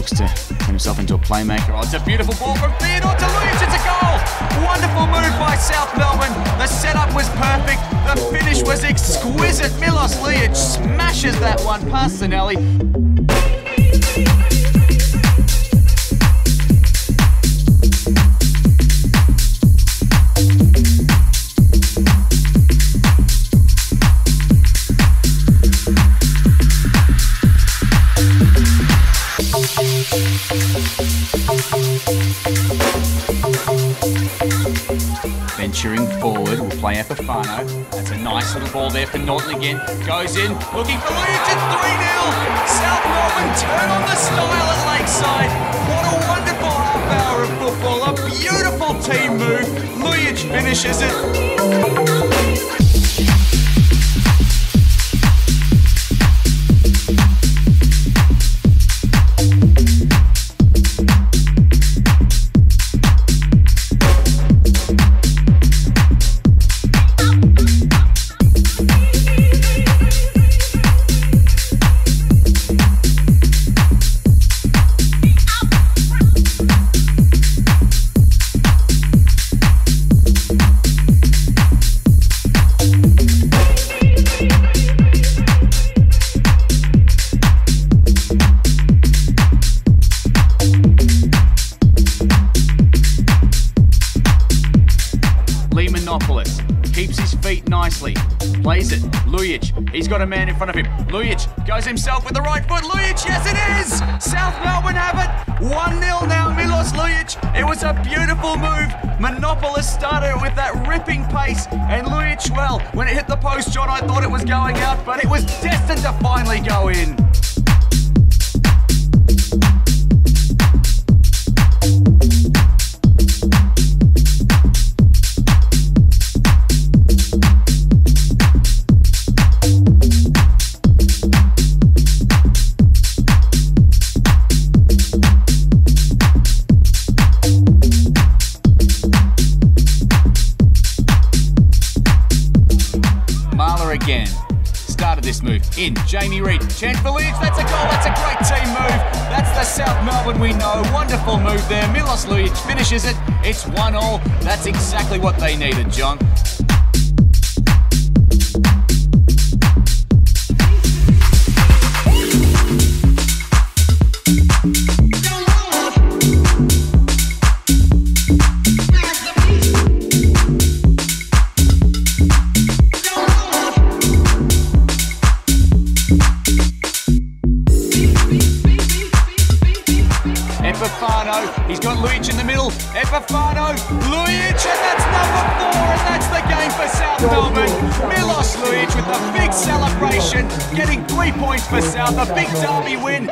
looks to turn himself into a playmaker. Oh, it's a beautiful ball from Theodore to Lujic. It's a goal! Wonderful move by South Melbourne. The setup was perfect. The finish was exquisite. Milos Lujic smashes that one past Sinelli. Venturing forward, will play Epifano. That's a nice little ball there for Norton again. Goes in, looking for Lujic. It's 3-0. South Melbourne turn on the style at Lakeside. What a wonderful half hour of football. A beautiful team move. Lujic finishes it. Keeps his feet nicely, plays it, Lujic, he's got a man in front of him, Lujic goes himself with the right foot, Lujic, yes it is! South Melbourne have it, 1-0 now, Milos Lujic, it was a beautiful move, Monopolis started it with that ripping pace, and Lujic, well, when it hit the post, John, I thought it was going out, but it was destined to finally go in. Again, started this move in, Jamie Reid, chance for Lujic, that's a goal, that's a great team move, that's the South Melbourne we know, wonderful move there, Milos Lujic finishes it, it's 1-1, that's exactly what they needed, John. Epifano, he's got Lujic in the middle, Epifano, Lujic, and that's number 4, and that's the game for South Melbourne. Milos Lujic with the big celebration, getting 3 points for South, a big derby win.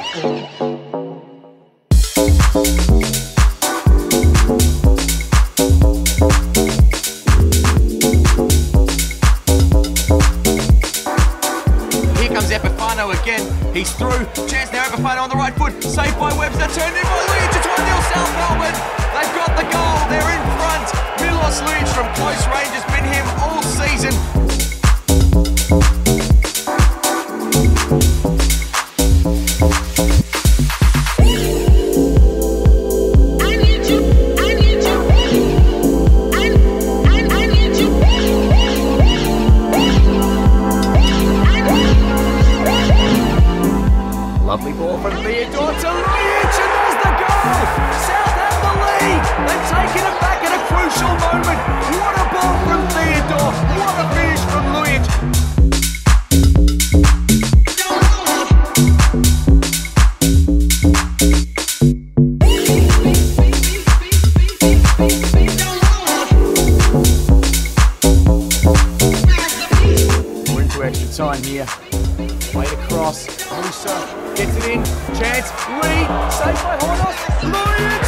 Epifano again, he's through, chance now, Epifano on the right foot, saved by Webster, turned in by Lujic, it's 1-0 South Melbourne, they've got the goal, they're in front, Milos Lujic from close range has been him all season. Lovely ball from Theodore to Lujic, and there's the goal! South have the lead! They've taken it back at a crucial moment. What a ball from Theodore! What a finish from Lujic! We're into extra time here. Played across, Musa gets it in, chance, Reid, saved by Hornos, Lujic!